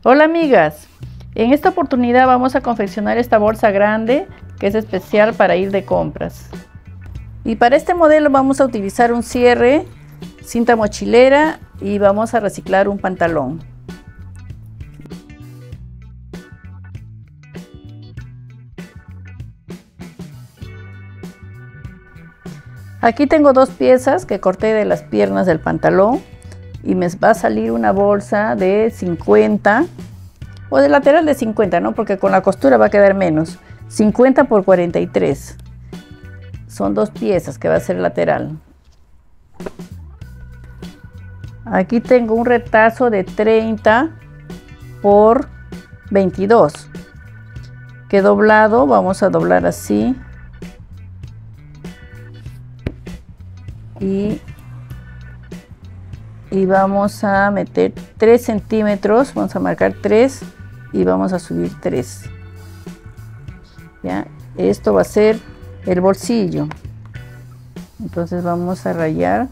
Hola amigas, en esta oportunidad vamos a confeccionar esta bolsa grande que es especial para ir de compras. Y para este modelo vamos a utilizar un cierre, cinta mochilera y vamos a reciclar un pantalón. Aquí tengo dos piezas que corté de las piernas del pantalón y me va a salir una bolsa de 50 o de lateral de 50, ¿no? Porque con la costura va a quedar menos. 50 por 43. Son dos piezas que va a ser lateral. Aquí tengo un retazo de 30 por 22. Que doblado vamos a doblar así. Y vamos a meter 3 centímetros, vamos a marcar 3 y vamos a subir 3. ¿Ya? Esto va a ser el bolsillo. Entonces vamos a rayar.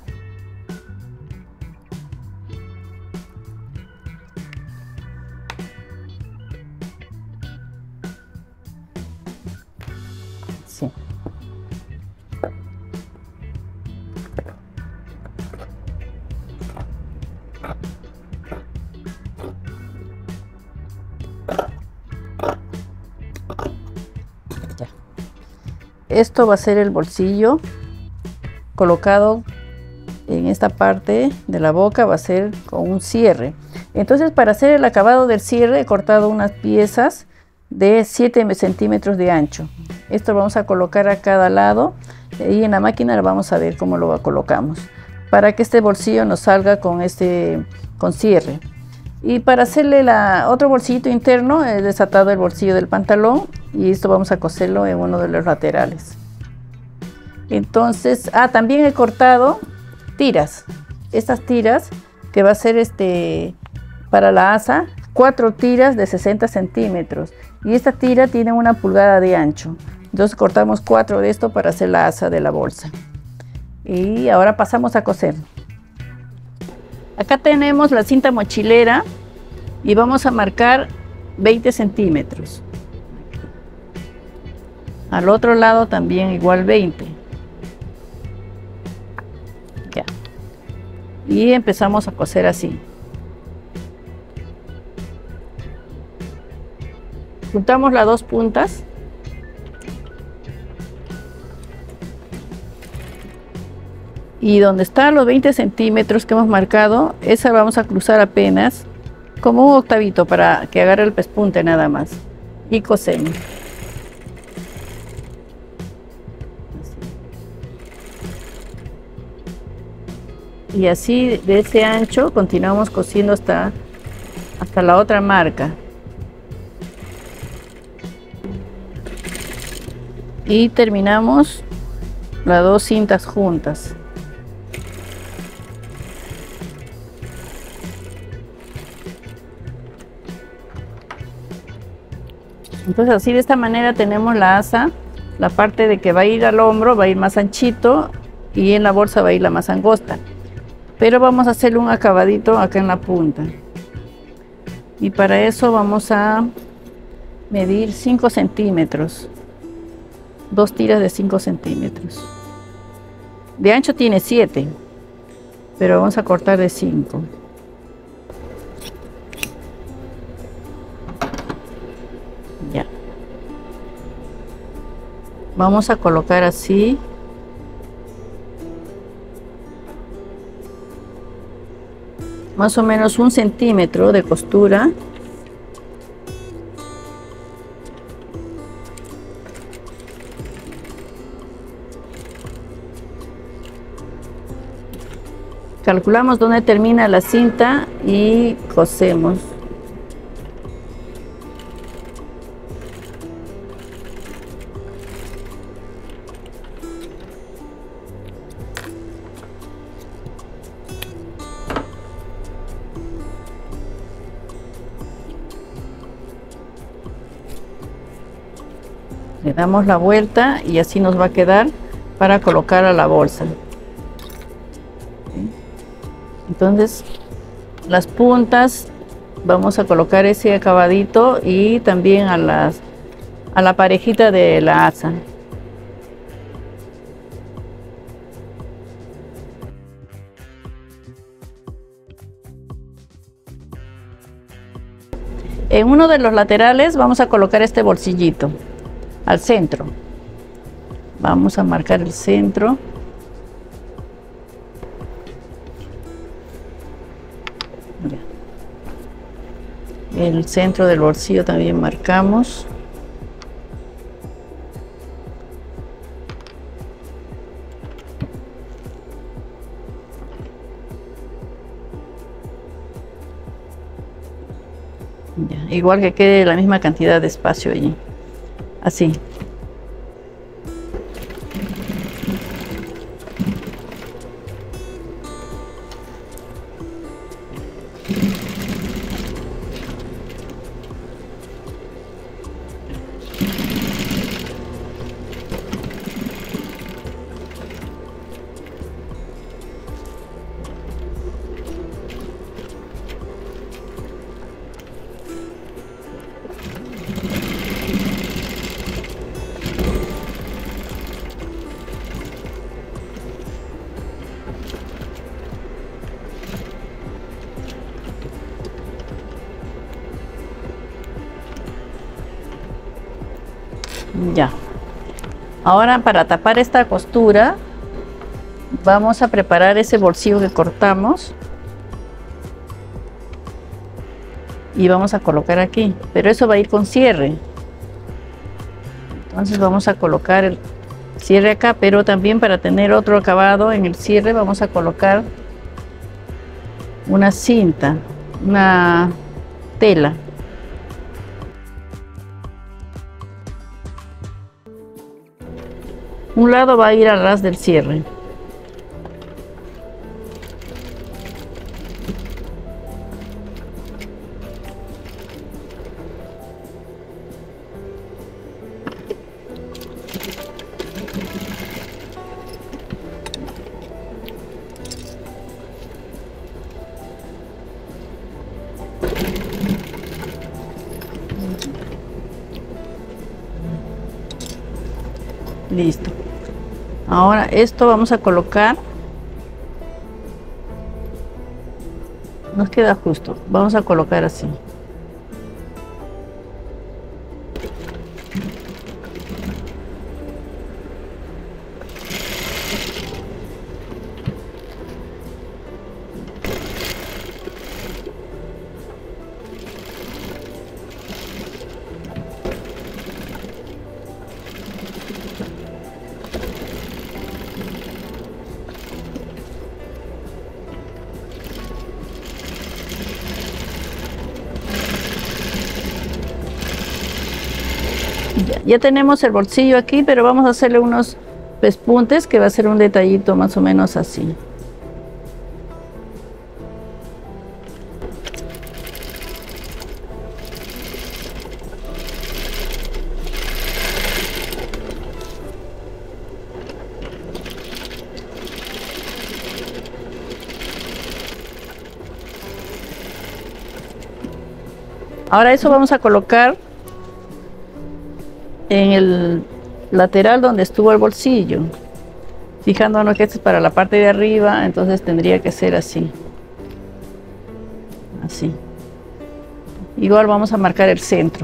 Sí. Esto va a ser el bolsillo colocado en esta parte de la boca, va a ser con un cierre. Entonces, para hacer el acabado del cierre he cortado unas piezas de 7 centímetros de ancho. Esto vamos a colocar a cada lado y en la máquina vamos a ver cómo lo colocamos para que este bolsillo nos salga con cierre. Y para hacerle otro bolsillito interno he desatado el bolsillo del pantalón y esto vamos a coserlo en uno de los laterales. Entonces, también he cortado tiras. Estas tiras que va a ser para la asa, 4 tiras de 60 centímetros. Y esta tira tiene 1 pulgada de ancho. Entonces cortamos 4 de esto para hacer la asa de la bolsa. Y ahora pasamos a coser. Acá tenemos la cinta mochilera y vamos a marcar 20 centímetros. Al otro lado también igual 20. Ya. Y empezamos a coser así. Juntamos las dos puntas. Y donde están los 20 centímetros que hemos marcado, esa vamos a cruzar apenas como un octavito para que agarre el pespunte nada más. Y cosemos. Y así de ese ancho continuamos cosiendo hasta la otra marca. Y terminamos las dos cintas juntas. Entonces así de esta manera tenemos la asa, la parte de que va a ir al hombro va a ir más anchito y en la bolsa va a ir la más angosta. Pero vamos a hacerle un acabadito acá en la punta. Y para eso vamos a medir 5 centímetros. 2 tiras de 5 centímetros. De ancho tiene 7, pero vamos a cortar de 5. Ya. Vamos a colocar así. Más o menos 1 centímetro de costura. Calculamos dónde termina la cinta y cosemos. Le damos la vuelta y así nos va a quedar para colocar a la bolsa. Entonces las puntas Vamos a colocar ese acabadito y también a la parejita de la asa. En uno de los laterales vamos a colocar este bolsillito al centro. Vamos a marcar el centro. El centro del bolsillo también marcamos. Ya, igual que quede la misma cantidad de espacio allí. Así. Ya. Ahora, para tapar esta costura, vamos a preparar ese bolsillo que cortamos y vamos a colocar aquí, pero eso va a ir con cierre. Entonces vamos a colocar el cierre acá, pero también para tener otro acabado en el cierre vamos a colocar una cinta, una tela. Un lado va a ir al ras del cierre. Listo. Ahora esto vamos a colocar. Nos queda justo. Vamos a colocar así. Ya tenemos el bolsillo aquí, pero vamos a hacerle unos pespuntes que va a ser un detallito más o menos así. Ahora eso vamos a colocar en el lateral donde estuvo el bolsillo, fijándonos que este es para la parte de arriba, entonces tendría que ser así. Así. Igual vamos a marcar el centro.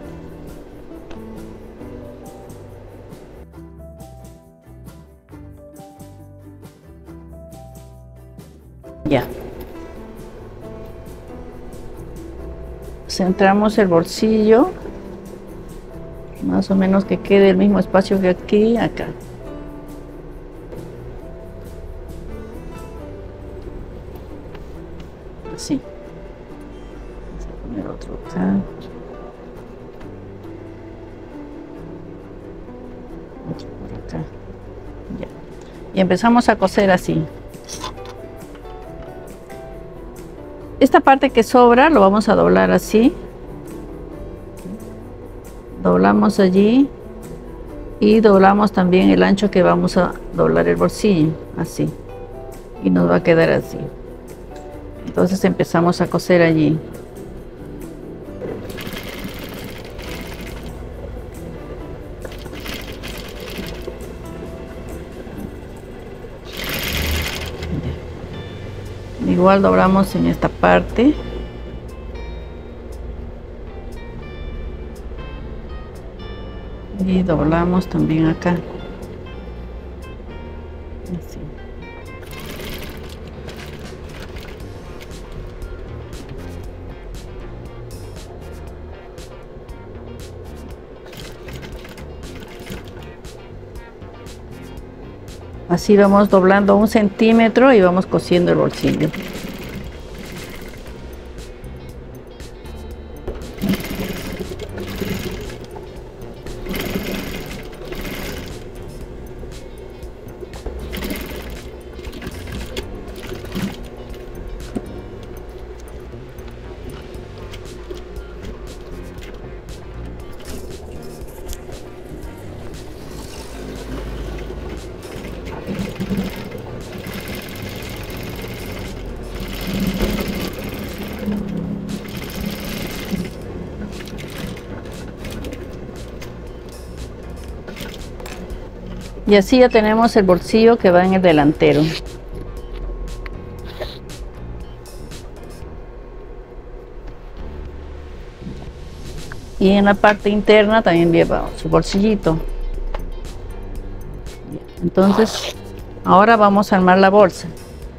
Ya. Centramos el bolsillo. Más o menos que quede el mismo espacio que aquí, acá. Así. Vamos a poner otro acá. Otro por acá. Ya. Y empezamos a coser así. Esta parte que sobra lo vamos a doblar así. Doblamos allí y doblamos también el ancho que vamos a doblar el bolsillo, así, y nos va a quedar así. Entonces empezamos a coser allí. Igual doblamos en esta parte. Y doblamos también acá. Así. Así vamos doblando 1 centímetro y vamos cosiendo el bolsillo. Y así ya tenemos el bolsillo que va en el delantero. Y en la parte interna también lleva su bolsillito. Entonces, ahora vamos a armar la bolsa.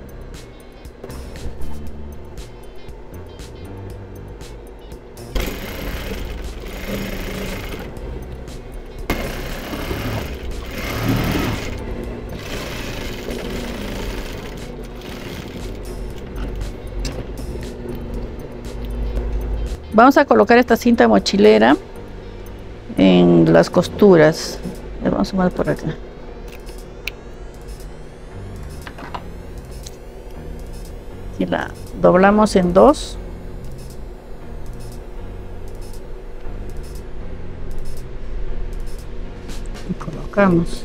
Vamos a colocar esta cinta mochilera en las costuras. Vamos a sumar por acá. Y la doblamos en 2. Y colocamos.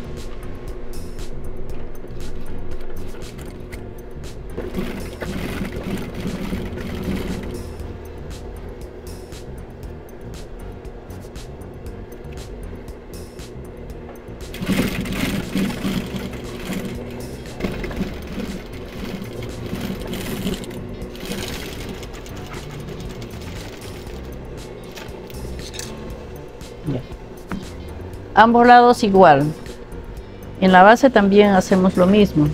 Ambos lados igual. En la base también hacemos lo mismo.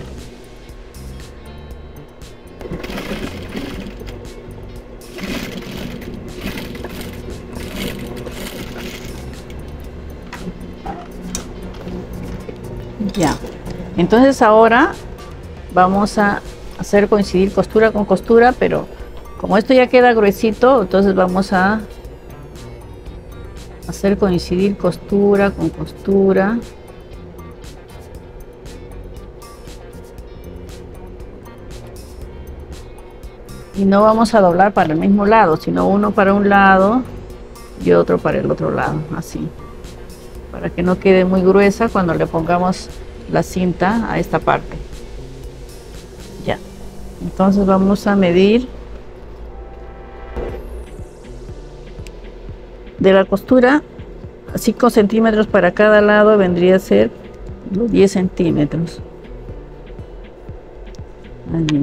Ya. Entonces ahora vamos a hacer coincidir costura con costura, pero como esto ya queda gruesito, entonces vamos a hacer coincidir costura con costura. Y no vamos a doblar para el mismo lado, sino uno para un lado y otro para el otro lado, así. Para que no quede muy gruesa cuando le pongamos la cinta a esta parte. Ya. Entonces vamos a medir de la costura 5 centímetros para cada lado, vendría a ser los 10 centímetros. Allí.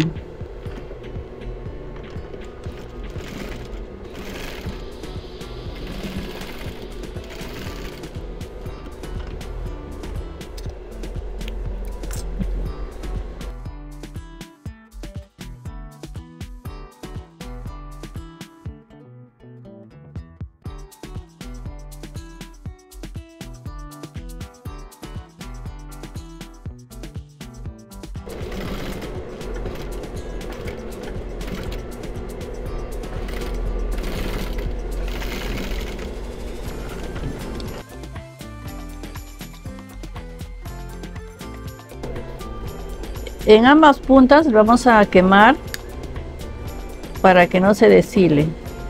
En ambas puntas vamos a quemar para que no se deshile.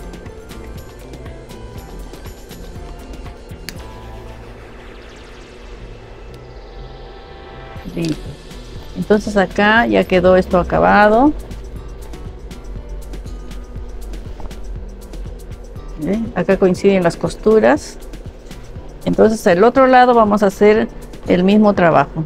Listo. Entonces acá ya quedó esto acabado. ¿Ven? Acá coinciden las costuras. Entonces el otro lado vamos a hacer el mismo trabajo.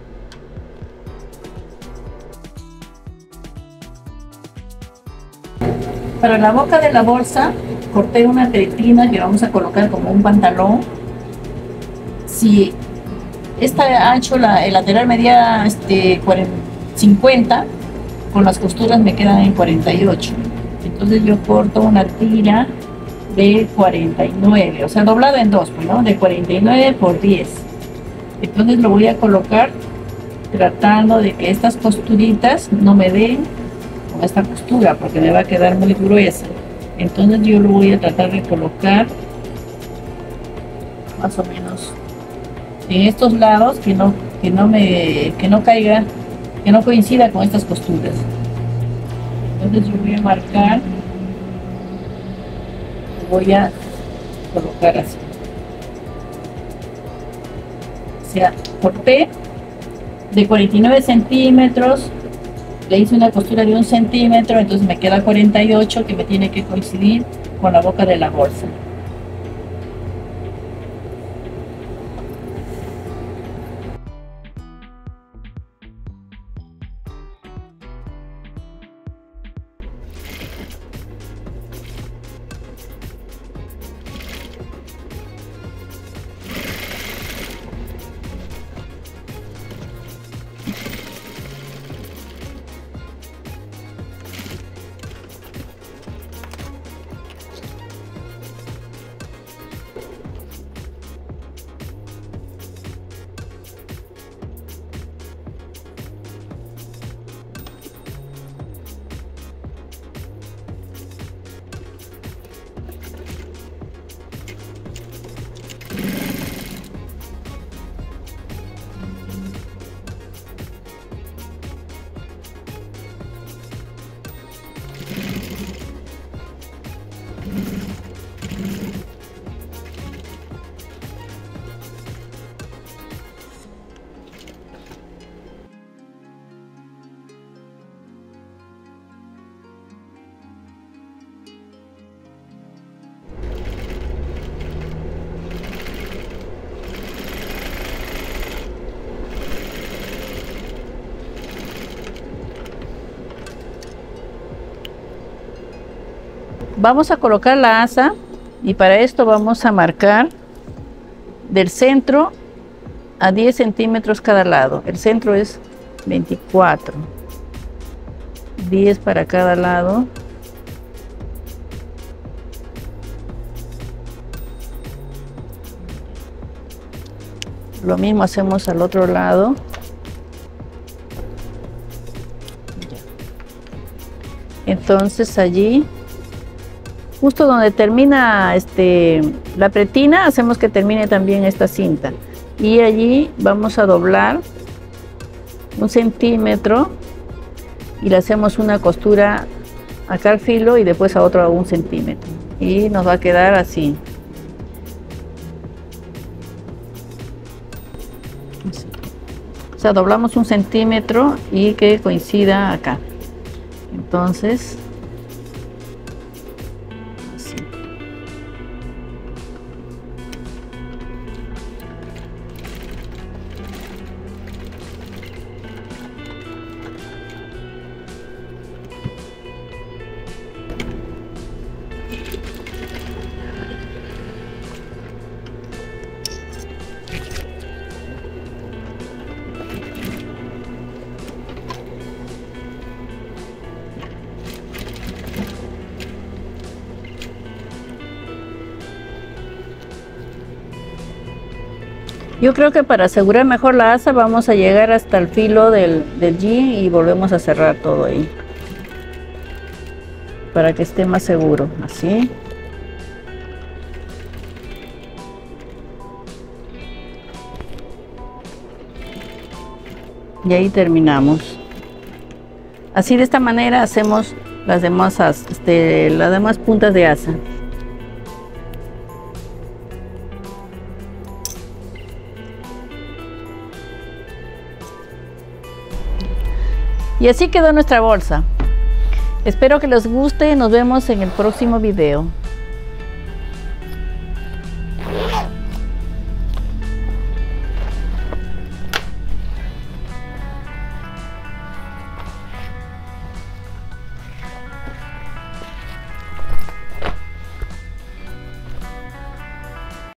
Para la boca de la bolsa corté una tetina que vamos a colocar como un pantalón. Si esta ancho, el lateral medía 50, con las costuras me quedan en 48. Entonces yo corto una tira de 49, o sea, doblado en dos, ¿no? De 49 por 10. Entonces lo voy a colocar tratando de que estas costuritas no me den con esta costura, porque me va a quedar muy gruesa. Entonces yo lo voy a tratar de colocar más o menos en estos lados, que no caiga, que no coincida con estas costuras. Entonces yo voy a marcar, voy a colocar así. O sea, corté de 49 centímetros, le hice una costura de 1 centímetro, entonces me queda 48, que me tiene que coincidir con la boca de la bolsa. Vamos a colocar la asa y para esto vamos a marcar del centro a 10 centímetros cada lado. El centro es 24, 10 para cada lado. Lo mismo hacemos al otro lado. Entonces allí, justo donde termina la pretina, hacemos que termine también esta cinta. Y allí vamos a doblar 1 centímetro y le hacemos una costura acá al filo y después a otro a 1 centímetro. Y nos va a quedar así. O sea, doblamos 1 centímetro y que coincida acá. Entonces, así. Yo creo que para asegurar mejor la asa vamos a llegar hasta el filo del jean y volvemos a cerrar todo ahí para que esté más seguro, así. Y ahí terminamos. Así, de esta manera hacemos las demás puntas de asa. Y así quedó nuestra bolsa. Espero que les guste y nos vemos en el próximo video.